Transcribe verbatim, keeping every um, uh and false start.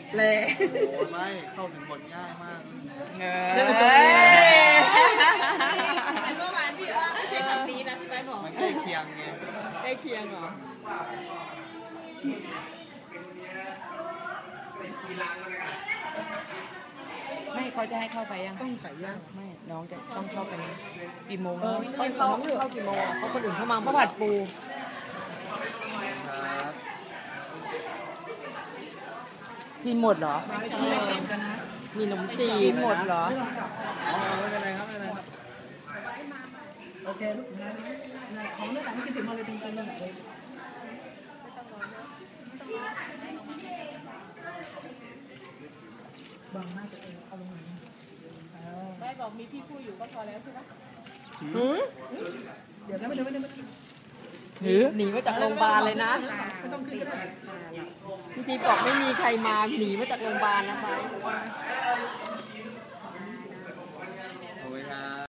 แหละโอ้ไม่เข้าถึงบทง่ายมากเงยเมื่อวานพี่ว่าไม่ใช่แบบนี้นะพี่ไบบอกมันใกล้เคียงไงใกล้เคียงเหรอไม่เขาจะให้เข้าไปยังต้องไปยังไม่น้องจะต้องเข้าไปกี่โมงเออต้องเข้าเข้ากี่โมงเพราะคนอื่นเข้ามาข้าวผัดปูครับกินหมดเหรอไม่ใช่กันนะมีขนมจีนหมดเหรออ๋อไม่เป็นไรครับไม่เป็นไรครับโอเคลูกสุดท้ายนะของเรื่องต่างที่คิดถึงมาเลยจริงๆนั่นแหละเลยบางมากตัวเองเอาลงมาไบบอกมีพี่ผู้อยู่ก็พอแล้วใช่ไหมหืมเดี๋ยวนะไม่เดี๋ยวไม่เดี๋ยวไม่หือหนีมาจากโรงพยาบาลเลยนะไม่ต้องขึ้นก็ได้พี่ทีบอกไม่มีใครมาหนีมาจากโรงพยาบาลนะคะ